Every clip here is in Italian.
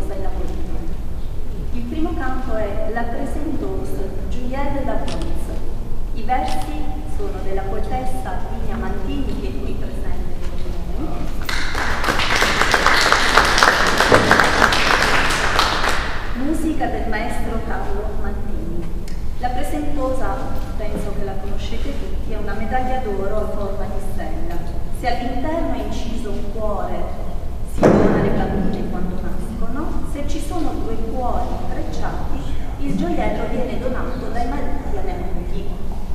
Presentosa e Laborina. Il primo canto è La Presentosa, Giulietta da Ponz. I versi sono della poetessa Linia Mantini, che è qui presente con noi. Musica del maestro Carlo Mantini. La Presentosa, penso che la conoscete tutti, è una medaglia d'oro a forma di stella. Se all'interno è inciso un cuore, si dona alle bambine quando nascono. Se ci sono due cuori intrecciati, il gioiello viene donato dai mariti alle mogli.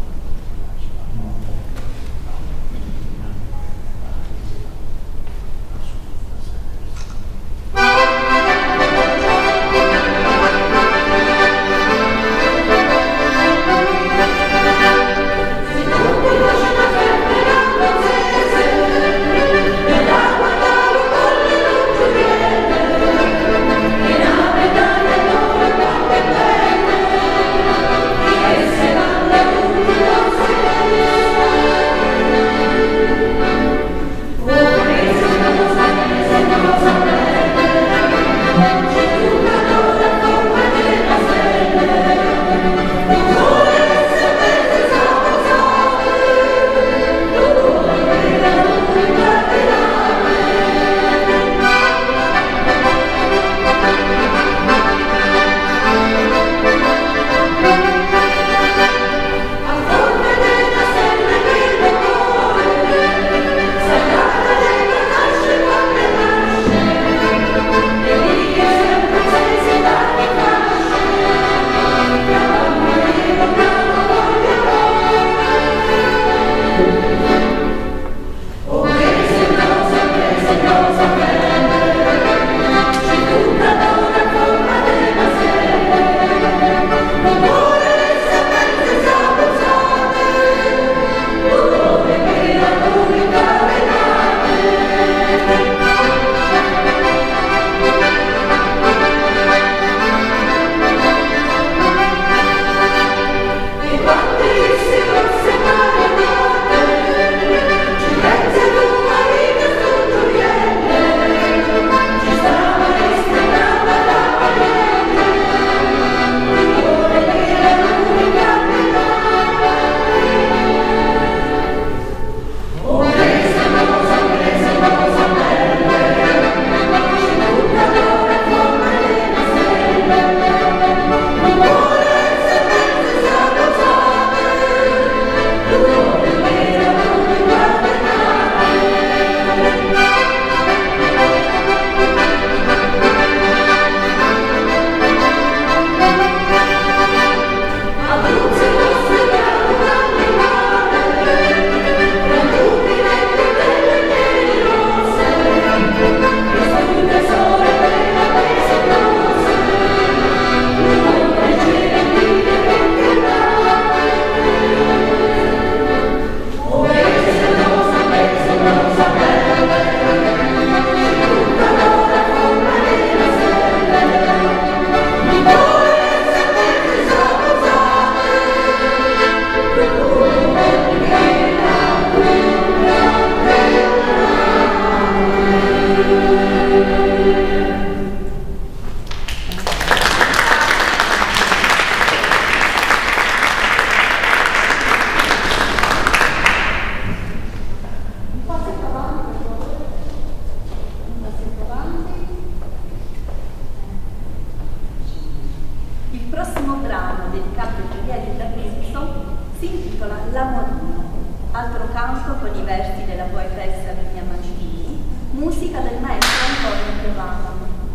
Altro canto con i versi della poetessa Linia Mantini, musica del maestro Antonio Piovano.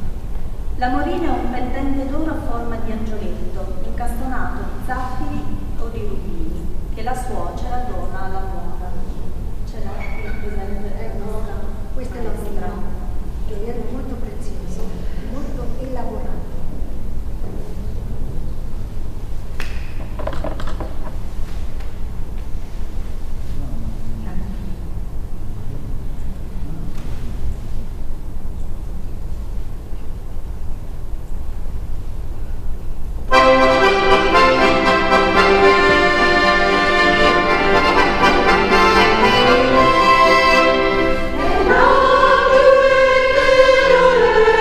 La morina è un pendente d'oro a forma di angioletto, incastonato di zaffiri o di rubini, che la suocera dona alla nuora. Ce l'ha qui presente nostra. Questa è la nostra. Gioiello molto prezioso, molto elaborato. Oh,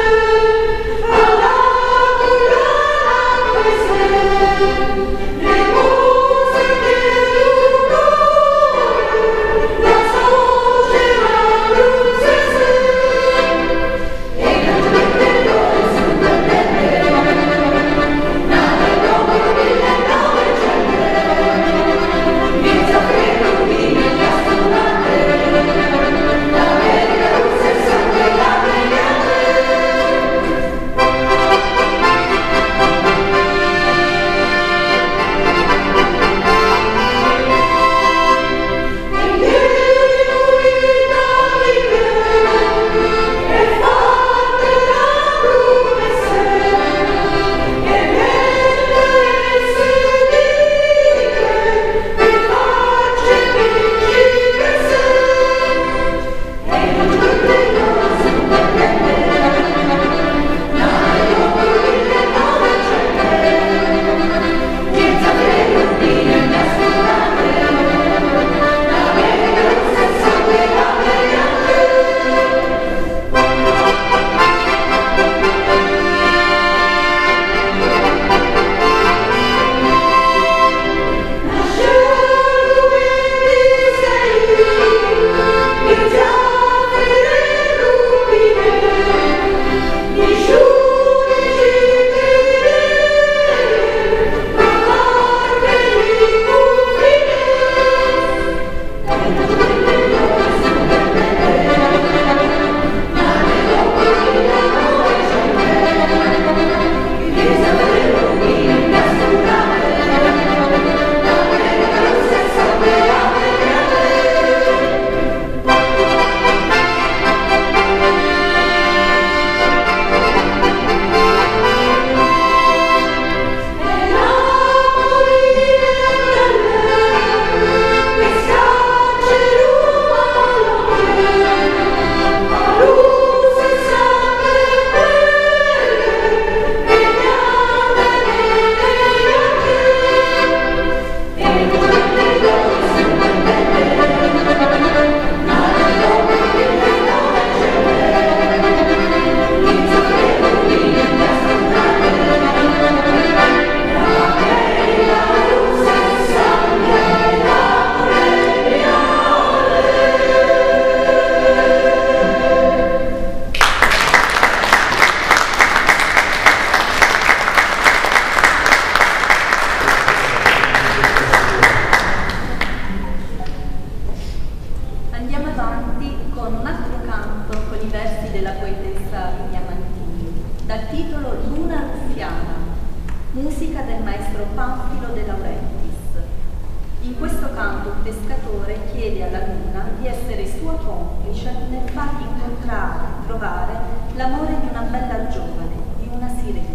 titolo Luna Ruffiana, musica del maestro Panfilo De Laurentiis. In questo canto il pescatore chiede alla luna di essere sua complice nel far incontrare, trovare l'amore di una bella giovane, di una sirena.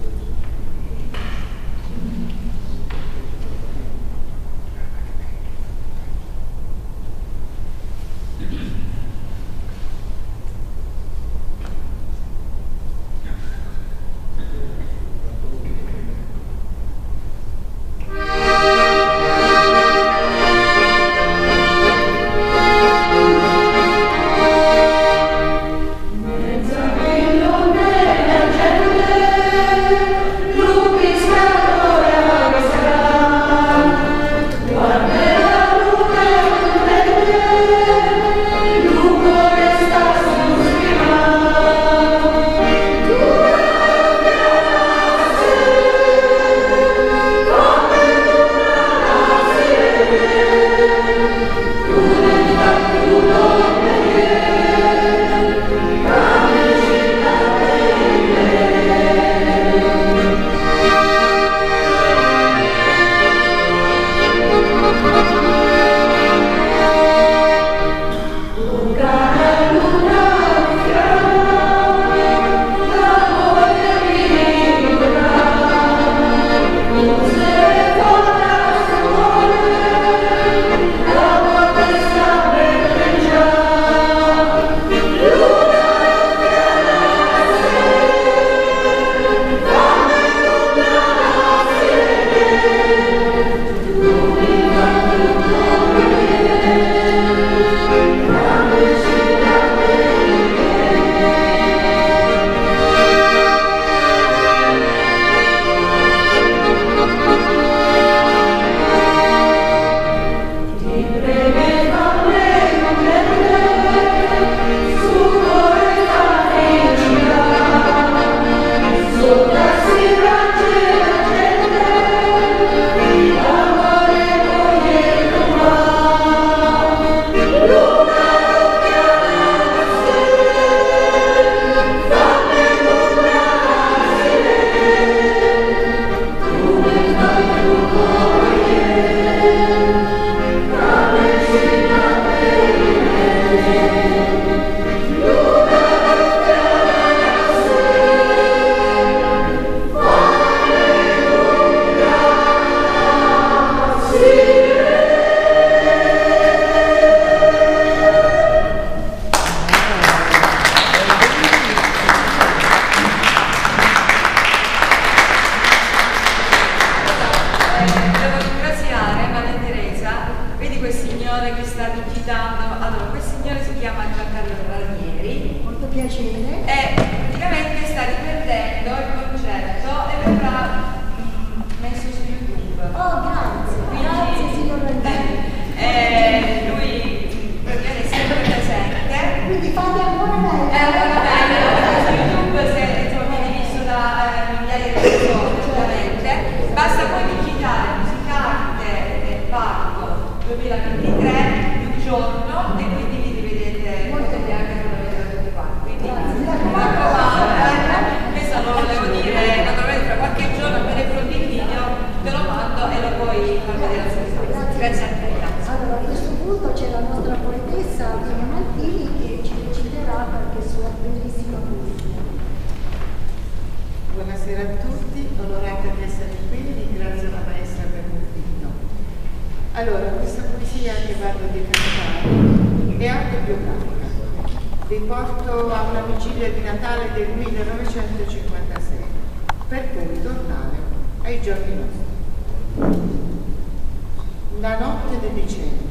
Buonasera a tutti, onorata di essere qui, ringrazio la maestra per l'invito. Allora, questa poesia che vado di cantare è autobiografica. Vi porto a una vigilia di Natale del 1956, per poi tornare ai giorni nostri. La notte di dicembre,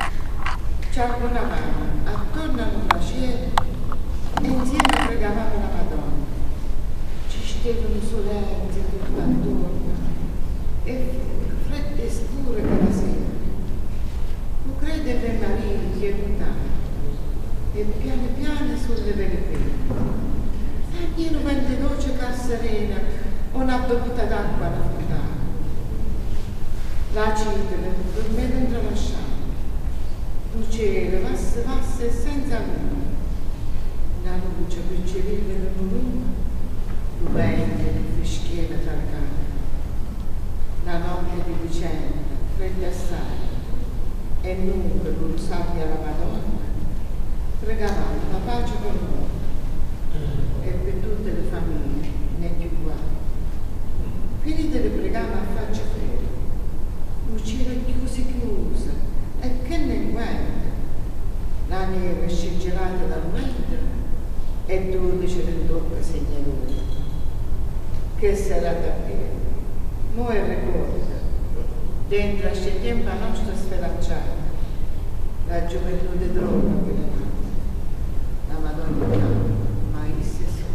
ciarbonavamo attorno a una scena e insieme pregavamo la Madonna. Stevano solenzi tutto attorno e fredde e scure che la sera. Tu crede per Maria che mutare e piano piano sulle vere pene. Pieno vente dolce che serena una bevuta d'acqua alla fontana. La cipria dormendo intralasciata. Un cielo vasse senza luna. La luce per civile non luna. più vento, più fischiera tra le camere. La notte di dicembre, fredda assai, e noi per l'usavi alla Madonna pregavamo la pace per il mondo e per tutte le famiglie negli uguali. Finite le pregavamo a faccia fredda, uscire chiusi e che ne guarda, la neve scigelata dal vento e 12 rendocche segnaloni. Che sarà davvero? Mo' è ricorda, dentro a settembre la nostra sferacciata, la gioventù di droga quella notte, la Madonna chiama, ma esse sono.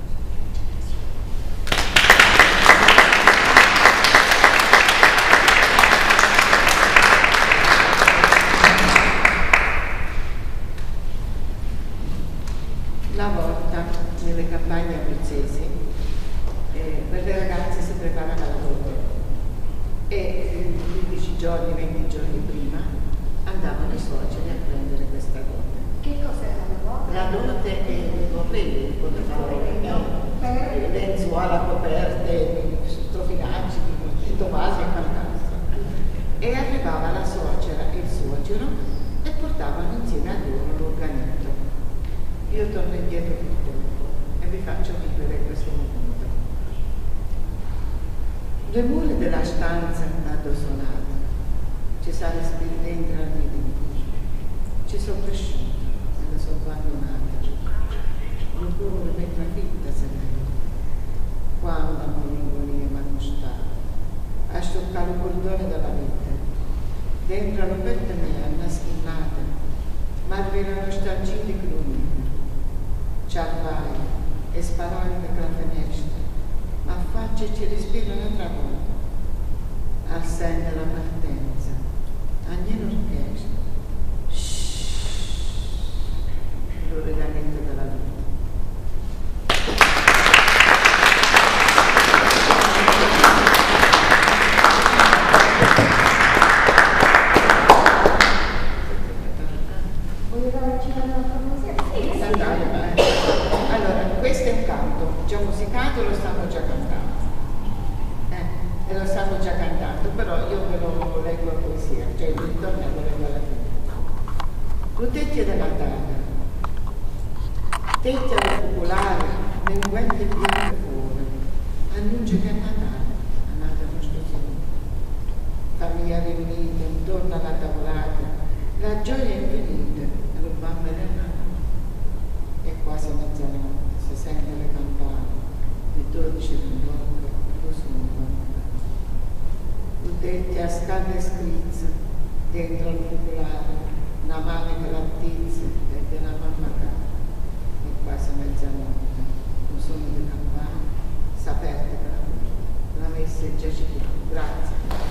Una volta nelle campagne abruzzesi per le ragazze si preparava la dote e 15 giorni, 20 giorni prima andavano i suoceri a prendere questa dote. Che cos'era la dote? La dote è il corredo, le lenzuola coperte, strofinacci, vasi e quant'altro. E arrivava la suocera e il suocero e portavano insieme a loro l'organetto. Io torno indietro purtroppo e vi faccio vivere questo momento. Le mura della stanza hanno suonato, ci sarà spirito dentro al ridere, ci sono cresciuti, me le sono abbandonate, non pure mentre fitta se ne è, quando malinconia mi hanno stato, a stoccare il cordone della vita, dentro la pelle mia, nascondata, ma per la nostalgia di cruni, ciarvai e sparare per la finestra, ma faccia e ci respira un'altra volta, al segno della partenza, ogni orchestra, l'organetto della vita. Allora, questo è un canto già musicato, lo stanno già cantando. E lo stanno già cantando, però io ve lo leggo a poesia, cioè il ritornello lo leggo alla fine. L'utecchia della terra, tecchia del popolare, nel guente bianco fuori, annuncia che è Natale, è nato il nostro Signore. Famiglia riunita intorno alla tavolata, la gioia infinita, e lo bambino del Natale. È quasi mezzanotte, si sentono le campane, di 12 rindocche, lo sono. Udenti a scala scrizza, dentro il popolare, una manica lattizia e della mamma cara. È quasi mezzanotte, un suono di campane, s'aperte per la porta. La messa è già citata. Grazie.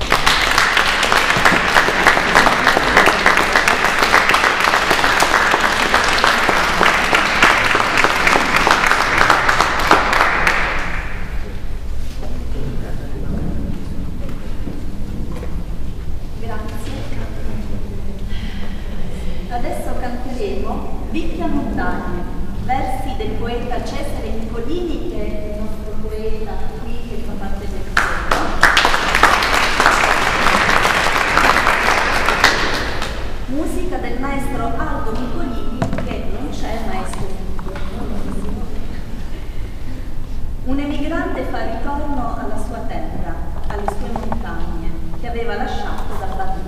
Adesso canteremo Vicchia Montagna, versi del poeta Cesare Nicolini, che è il nostro poeta qui che fa parte del coro. Musica del maestro Aldo Nicolini, che non c'è maestro Nicolini. Un emigrante fa ritorno alla sua terra, alle sue montagne, che aveva lasciato da bambino.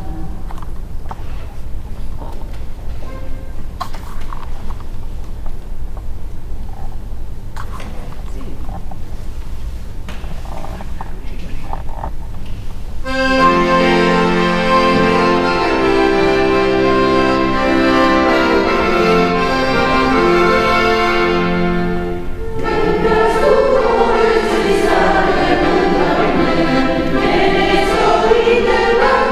Soy de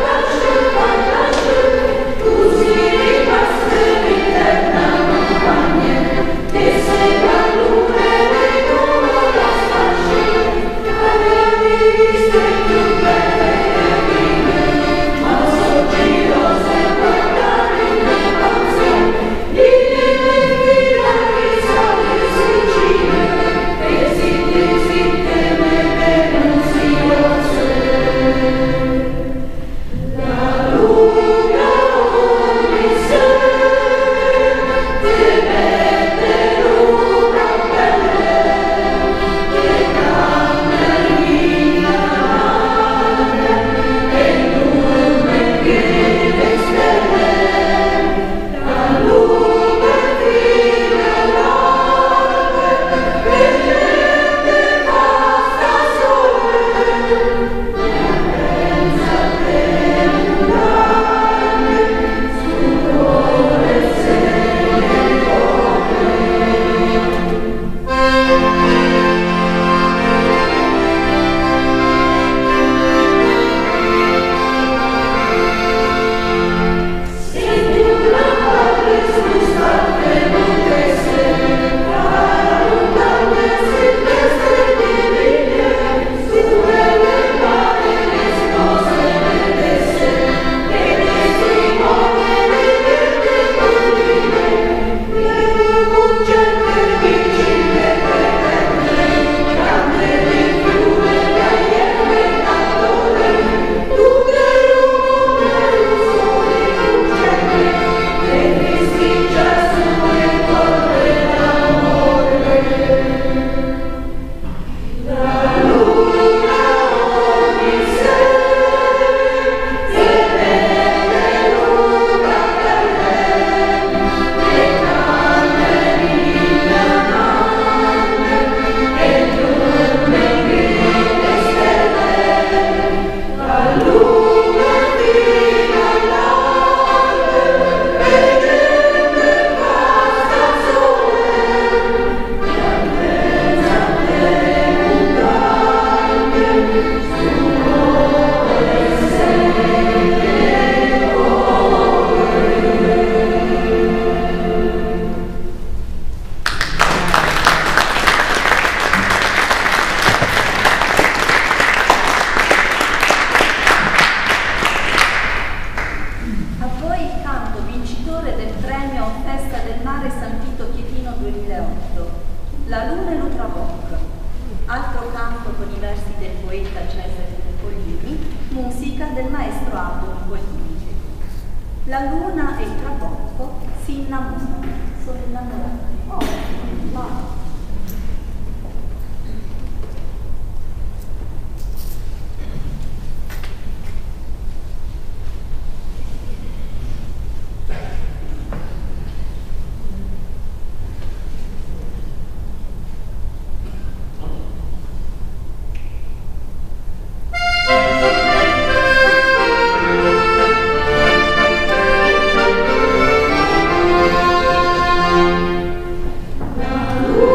La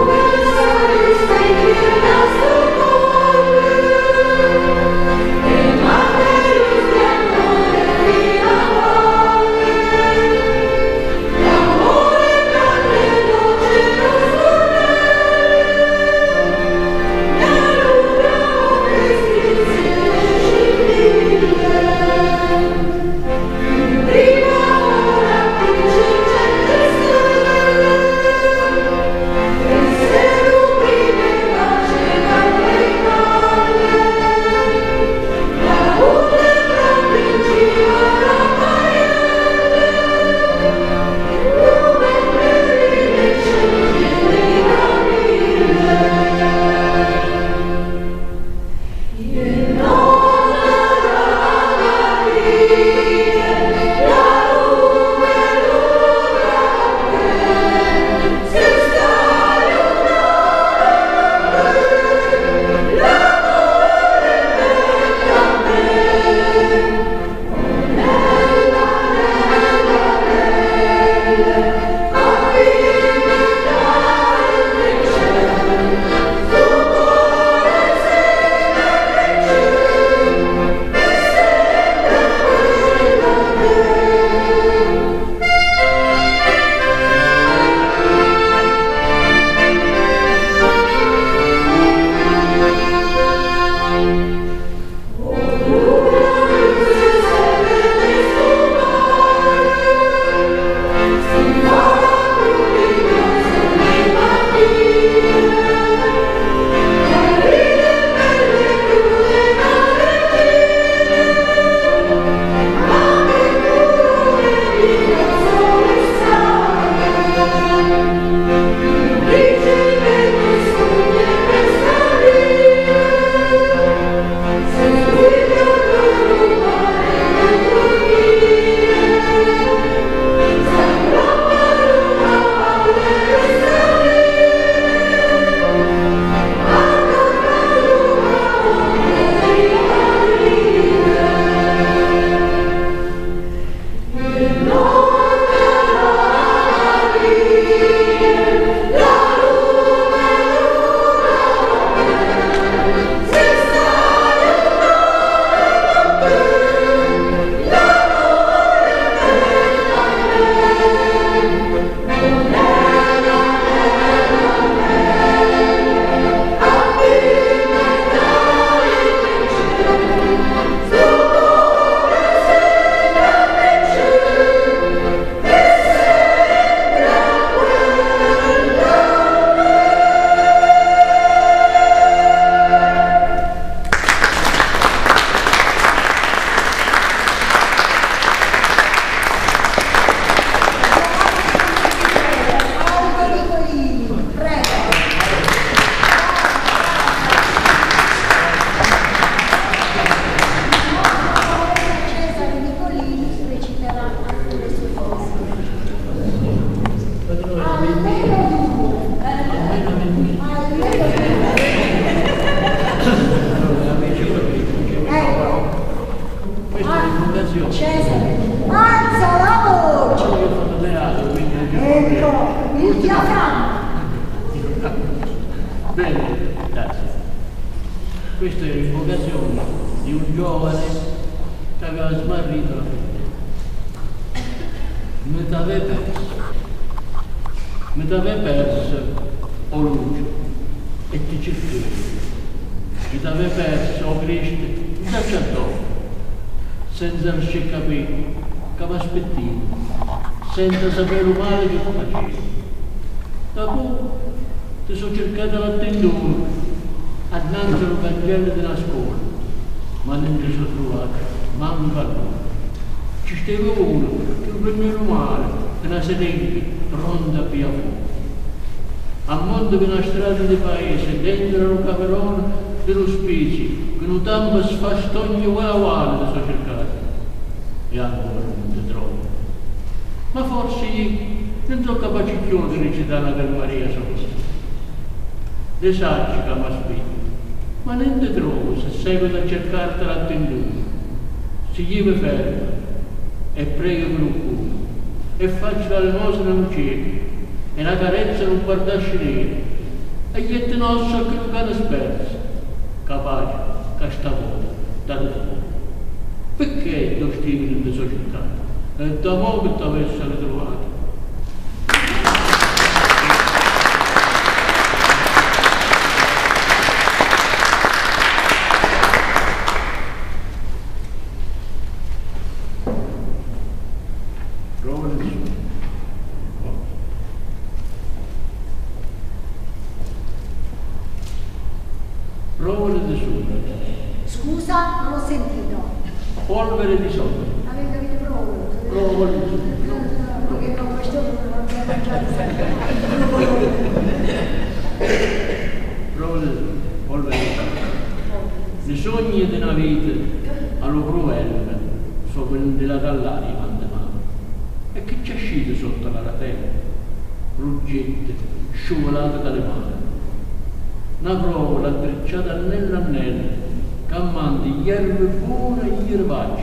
Questa è l'invocazione di un giovane che aveva smarrito la fede. Mi t'aveva perso o luce e ti cercavi. Mi t'aveva perso o Cristo, il sacerdote, senza riuscire a capire che mi aspettavo, senza sapere il male che facevo. Dopo ti sono cercato l'attendore annanzi al Vangelo della scuola, ma non ti sono trovato, manco allora. Ci stava uno che prendeva male, una sedente, pronta a via fuori. A modo che una strada di paese, dentro un camerone dell'ospizio, che non tanto sfastogna uguale da sua cercata. E ancora non ti trovo. Ma forse io non sono capace più di recitare per Maria Sosa. Le saggi che mi aspetto. Ma non ti trovo se seguito a cercarti l'attenduto. Se io mi fermo e prego per un cuore e faccio la limosina non cieca e la carezza non guardasci nera e gli ti nosso che non cade sperso, capace che sta volta da te. Perché tu stivi in questa società? E da mo' che ti avessi ritrovato. Rovere di sole. Scusa, non ho sentito. Polvere di sole. Avete capito proprio? Rovere di sole. Perché con questo non abbiamo mangiato. Rovere di sole. Polvere di sole. I sogni di una vita allo cruvello sono quelli della Tallari quando mano. E che c'è uscito sotto la ratella? Ruggette, scivolate dalle mani. Una prova l'attricciata anello anello, cammando gli erbe buone e gli erbacci.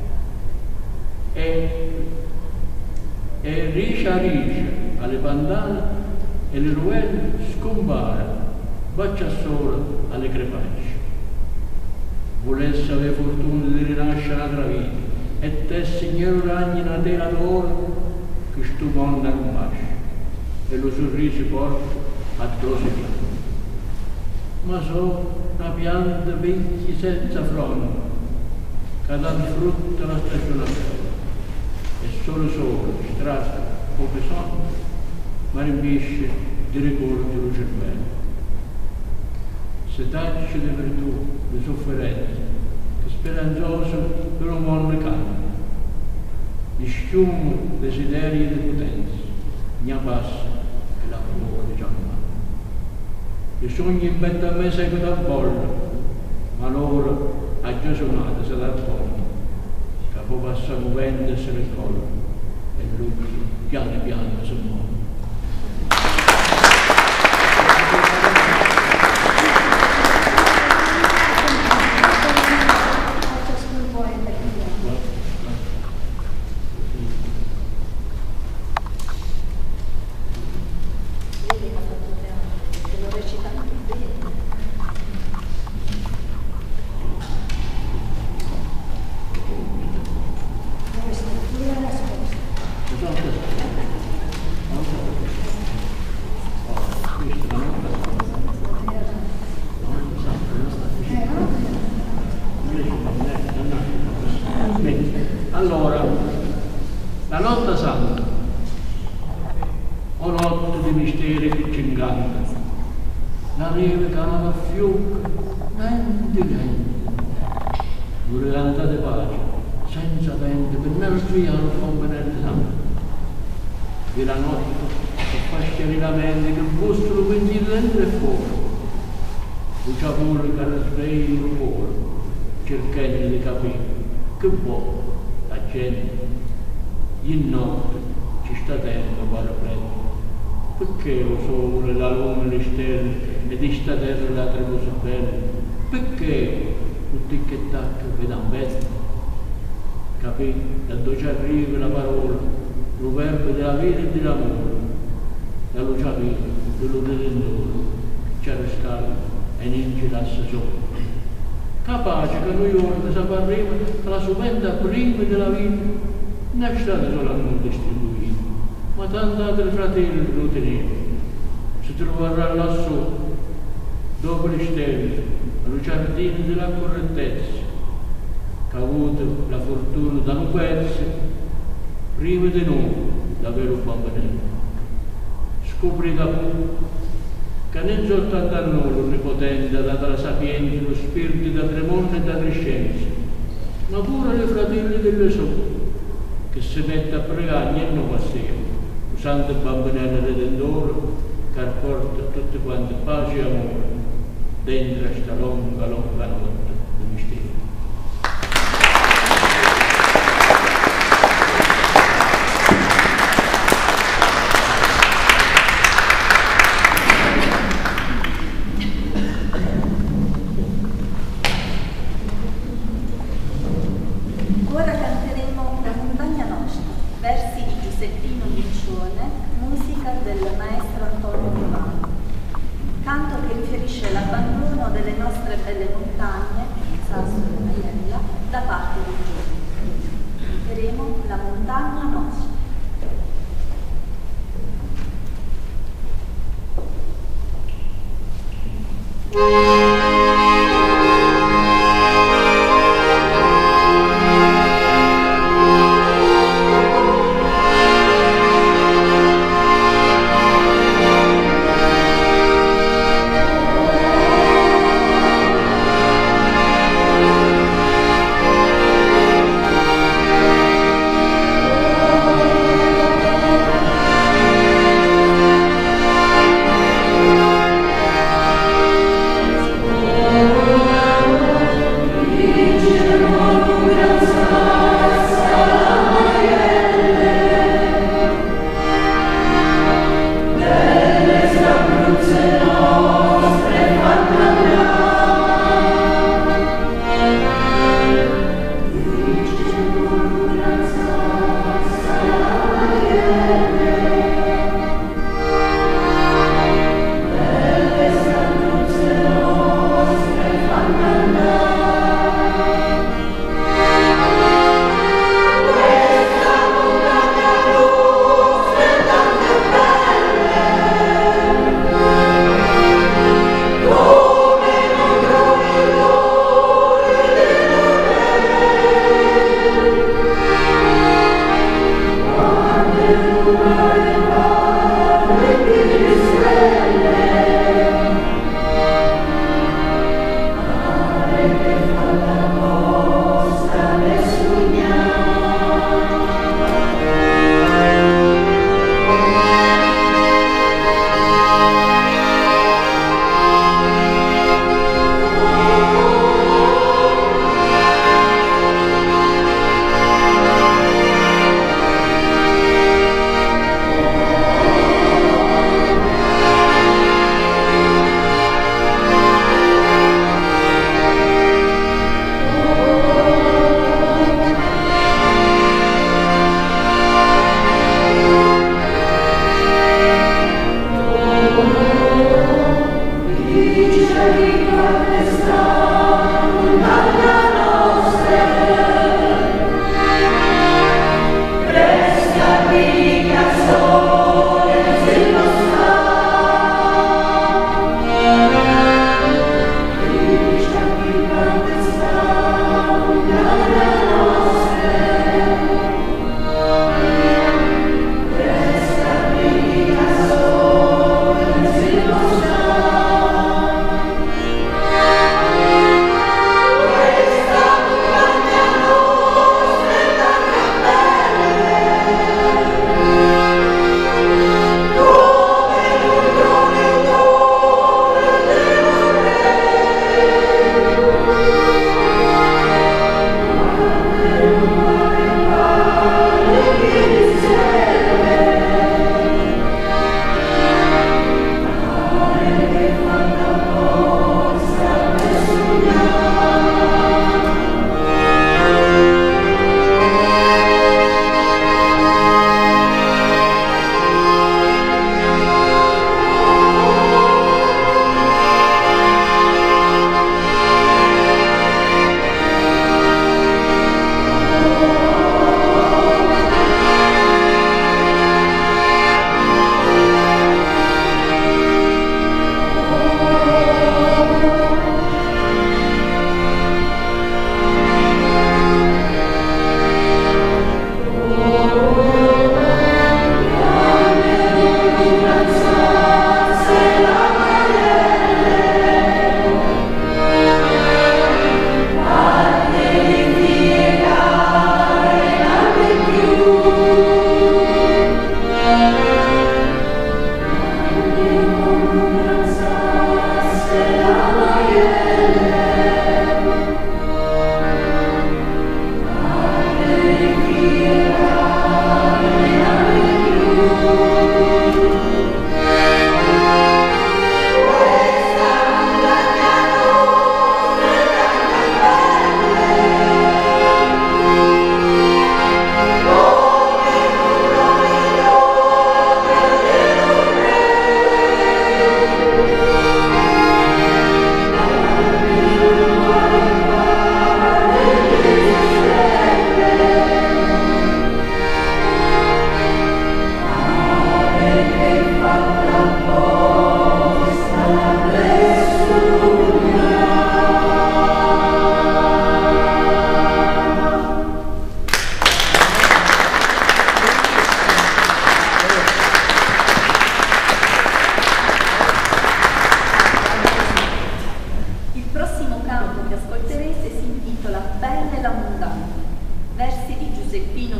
E riesce a riesce alle pantane e le ruelle scompare, bacia solo alle crepacce. Volesse avere fortuna di rinascere un'altra vita e te signor ragni una tela d'oro che stu mondo non bacia e lo sorriso porta a dose piante. Ma sono una pianta vecchia senza fronte, che dà il frutto alla stagionalità. E solo strasca, poche sonno, ma riempisce di ricordi lo cervello. Se tacci di virtù, di sofferenza, che speranzoso per un mondo cambia. Di sciumo, desideri e di potenza, ne passa che la provoca di giornata. I sogni in mezzo a me seguono al bollo, ma loro ha già suonato, se dal porto, che poi passa un vento e se ne collo, e lui piano piano si muove. Allora, la notte santa, o notte di misteri che ci ingannano, la neve cava a fiocco, lenti, due cantate pace, senza vento, per nerviare il componente santo. E la notte, che fa schiarire la mente, che il vostro pensiero dentro e fuori, c'è pure che ne svegli il cuore, cercando di capire che vuole la gente. In notte ci sta tempo per prendere. Perché lo sole, la luna, le stelle, e di sta terra le altre cose belle? Perché tutti che tacca vedono bene? Capite? Da dove ci arriva la parola, il verbo della vita e dell'amore, la luce vita, dello Redentore, c'è restato e non ci lascia sopra. capace che noi ora sapremo che la sovente prima della vita non è stata solo a noi distribuita, ma tanti altri fratelli lo tenevano. Si troverà lassù, dopo le stelle, allo giardino della correttezza, che ha avuto la fortuna da non persi, prima di noi, davvero bambinello. Scopri da poco che non soltanto a noi l'Onnipotente ha dato la sapienza, lo spirito da tremondo e da crescenza, ma pure ai fratelli delle sue, che si mette a pregare ogni nuova sera, usando il bambinello redentore che porta tutti quanti pace e amore dentro questa longa notte di mistero. Ora canteremo La montagna nostra, versi di Giuseppino Miccione, musica del maestro Antonio Romano. Canto che riferisce l'abbandono delle nostre belle montagne, Sasso e Maiella, da parte dei giovani. Canteremo La montagna nostra.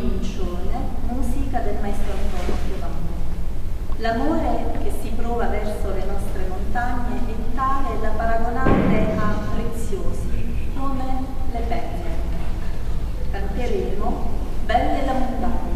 Mincione, musica del maestro Antonio Piovano. L'amore che si prova verso le nostre montagne è tale da paragonarle a preziosi, come le perle. Canteremo Belle la montagna.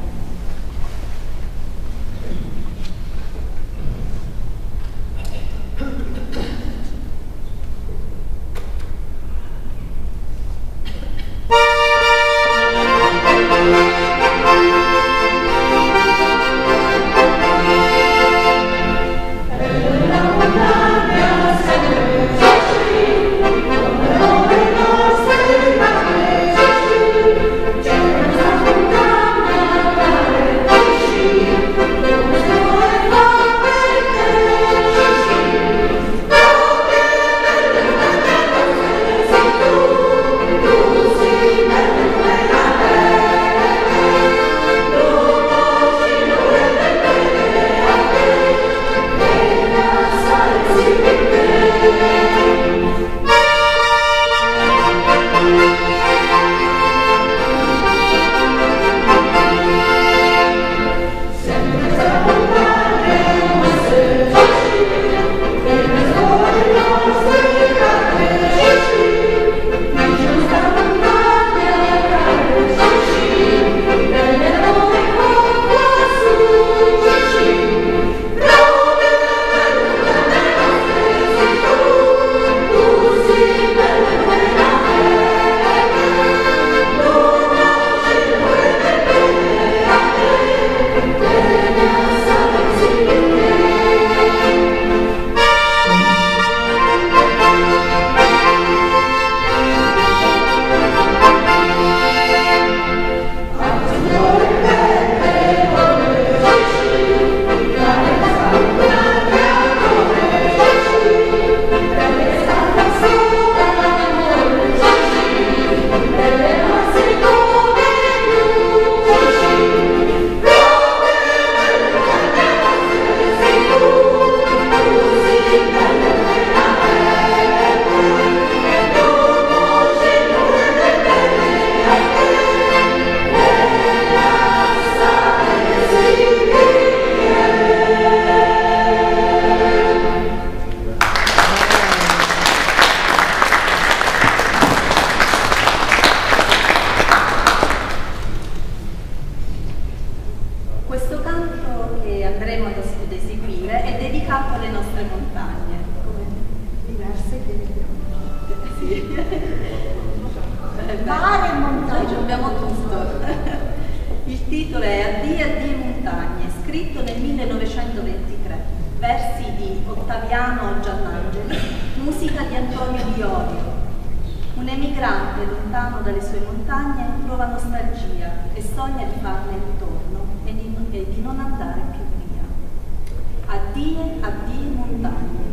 Mare e montagna. Noi abbiamo tutto. Il titolo è Addio, addio montagne, scritto nel 1923, versi di Ottaviano Giannangeli, musica di Antonio Di Orio. Un emigrante lontano dalle sue montagne prova nostalgia e sogna di farne ritorno e di non andare più via. Addio, addio montagne.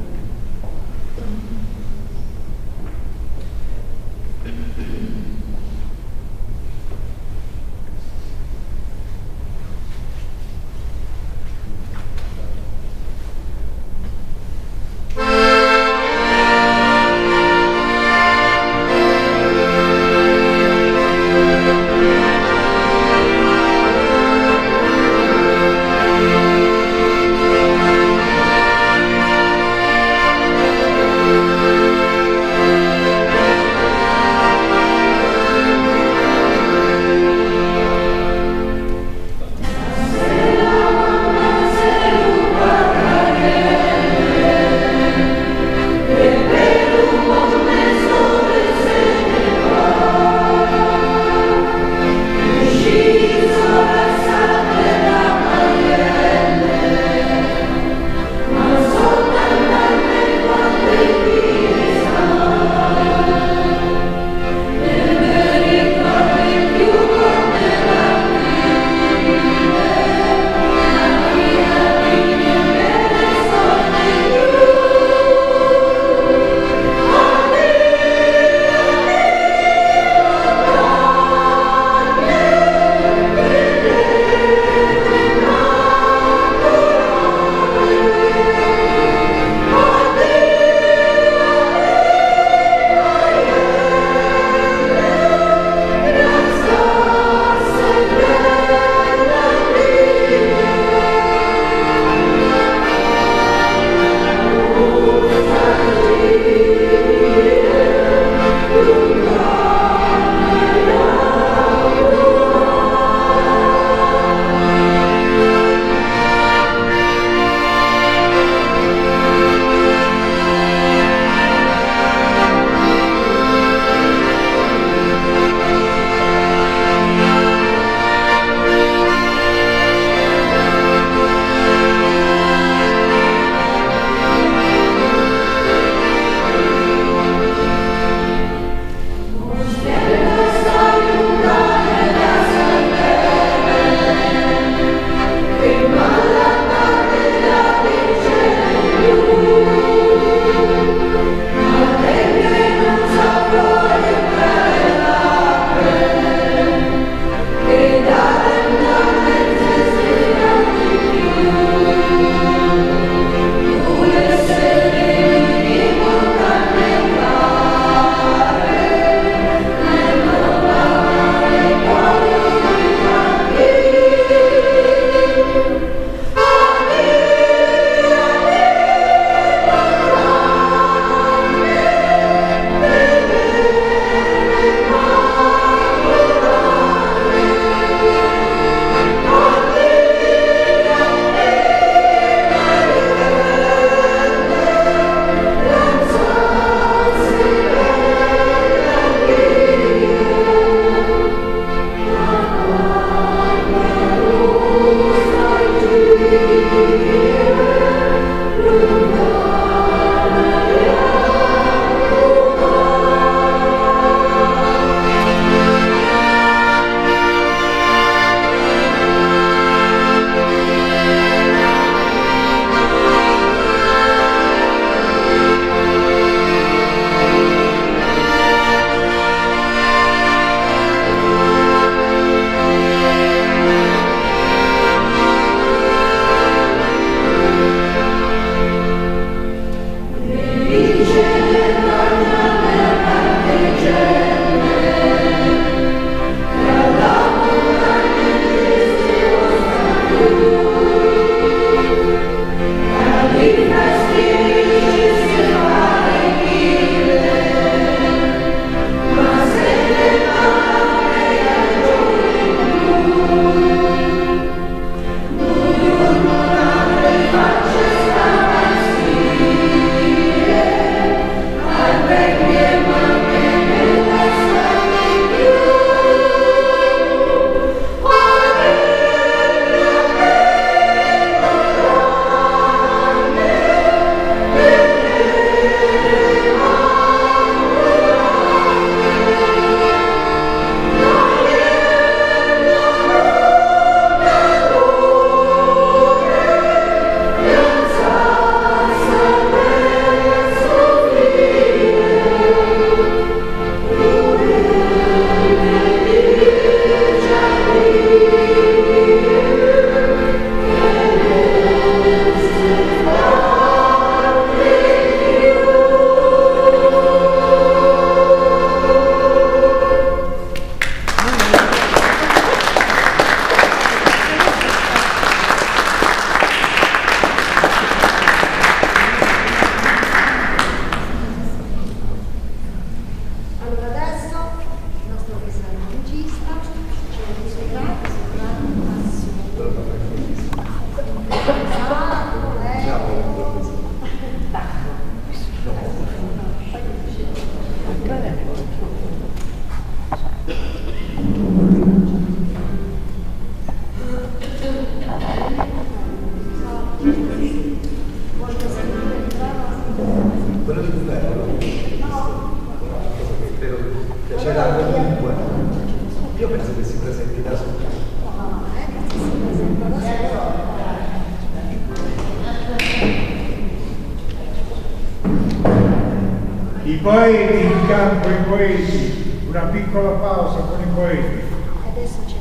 Piacerà comunque. Io penso che si presenti da solo. No, che si presenta da solo. I poeti in campo, i poeti, una piccola pausa con i poeti. Adesso c'è.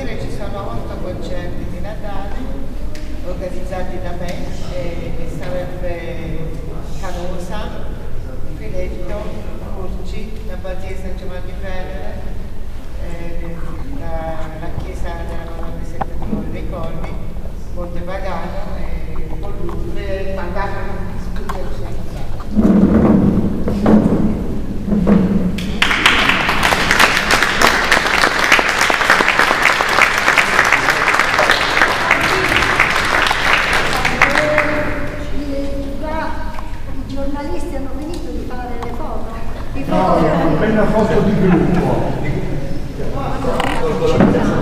dire ci sono 8 concerti di Natale organizzati da me e sarebbe Canosa, Filetto, Curci, la Badia San Giovanni Venere, la chiesa della Madonna dei Settentrioni dei Colli, Montepagano e Pollure, Pagano, No, una bella foto di gruppo.